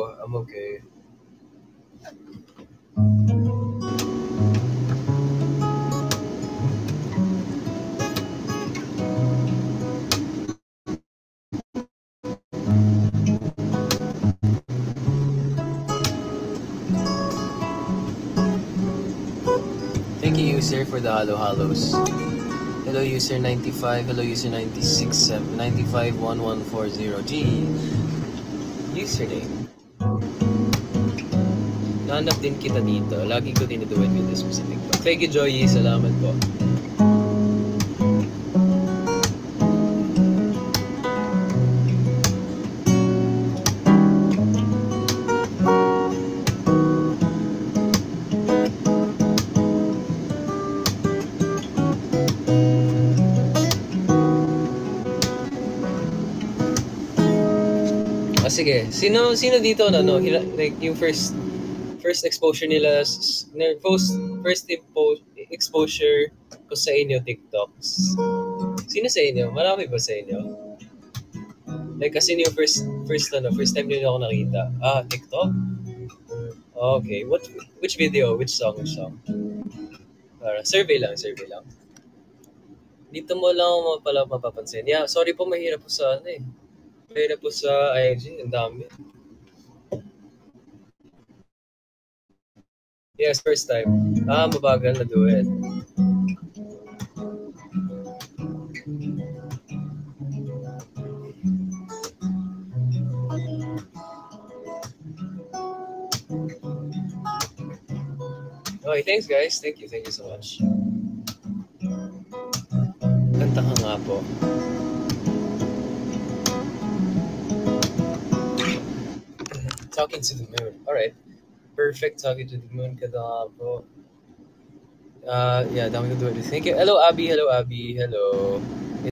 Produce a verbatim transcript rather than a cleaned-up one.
ako. I'm okay. Thank you, user, for the hello hallows. Hello, user ninety-five. Hello, user ninety-six, ninety-five one one four zero. G. Username. Nahanap din kita dito. Lagi ko dinuduet with this specific book. Thank you, Joey. Salamat po. Ah, sige. Sino sino dito na no? Like yung first first exposure nila, first first exposure ko sa inyo TikToks. Sino sa inyo? Marami ba sa inyo? Like kasi yung first first ano, first time niyo ako nakita. Ah, TikTok? Okay. What which video? Which song? Which song? Para survey lang, survey lang. Dito mo lang ako pala mapapansin. Yeah, sorry po, mahirap po sa ano eh. Mahirap po sa I G, ang dami. Yes, first time. Ah, mabagal na duet. Okay, thanks guys. Thank you, thank you so much. Kanta ka nga po. Talking to the moon. Alright. Perfect, talking to the moon ka nga po. Uh, yeah, dami ko duet. Thank you. Hello, Abby. Hello, Abby. Hello.